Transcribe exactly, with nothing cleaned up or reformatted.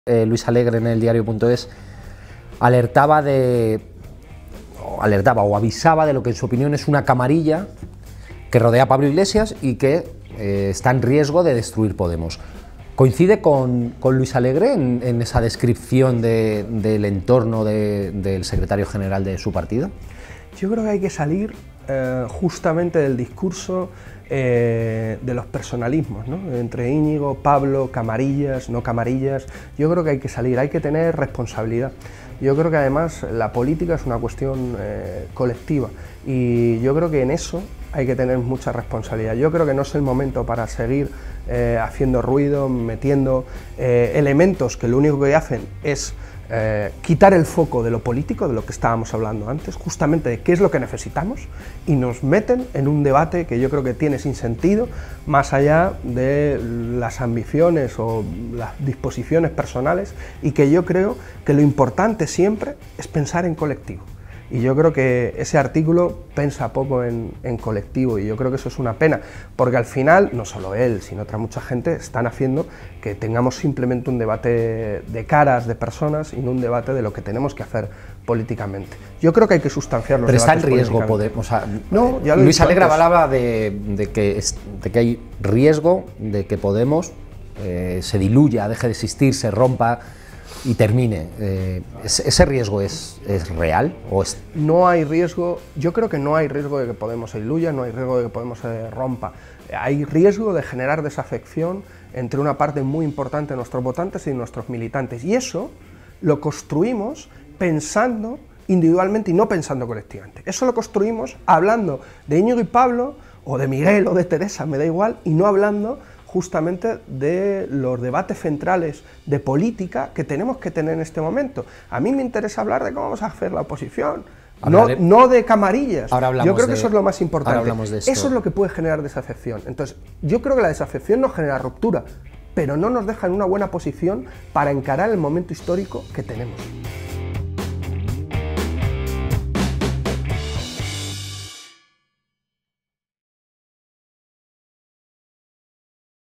Eh, Luis Alegre en el diario punto es alertaba de o alertaba o avisaba de lo que en su opinión es una camarilla que rodea a Pablo Iglesias y que eh, está en riesgo de destruir Podemos. ¿Coincide con, con Luis Alegre en, en esa descripción de, del entorno de, del secretario general de su partido? Yo creo que hay que salir eh, justamente del discurso eh, de los personalismos, ¿no? Entre Íñigo, Pablo, camarillas, no camarillas. Yo creo que hay que salir, hay que tener responsabilidad. Yo creo que además la política es una cuestión eh, colectiva y yo creo que en eso hay que tener mucha responsabilidad. Yo creo que no es el momento para seguir eh, haciendo ruido, metiendo eh, elementos que lo único que hacen es eh, quitar el foco de lo político, de lo que estábamos hablando antes, justamente de qué es lo que necesitamos, y nos meten en un debate que yo creo que tiene sin sentido, más allá de las ambiciones o las disposiciones personales, y que yo creo que lo importante siempre es pensar en colectivo. Y yo creo que ese artículo piensa poco en, en colectivo, y yo creo que eso es una pena, porque al final, no solo él, sino otra mucha gente, están haciendo que tengamos simplemente un debate de caras de personas y no un debate de lo que tenemos que hacer políticamente. Yo creo que hay que sustanciar los Pero debates. está en riesgo Podemos. O sea, no, ya lo Luis Alegre antes. hablaba de, de, que es, de que hay riesgo de que Podemos eh, se diluya, deje de existir, se rompa y termine. Eh, ¿Ese riesgo es, es real? O es... No hay riesgo, yo creo que no hay riesgo de que Podemos se diluya, no hay riesgo de que Podemos se rompa. Hay riesgo de generar desafección entre una parte muy importante de nuestros votantes y nuestros militantes. Y eso lo construimos pensando individualmente y no pensando colectivamente. Eso lo construimos hablando de Íñigo y Pablo, o de Miguel o de Teresa, me da igual, y no hablando justamente de los debates centrales de política que tenemos que tener en este momento. A mí me interesa hablar de cómo vamos a hacer la oposición, no, no de camarillas. Ahora hablamos yo creo que de, eso es lo más importante. Ahora hablamos de esto. Eso es lo que puede generar desafección. Entonces, yo creo que la desafección no genera ruptura, pero no nos deja en una buena posición para encarar el momento histórico que tenemos.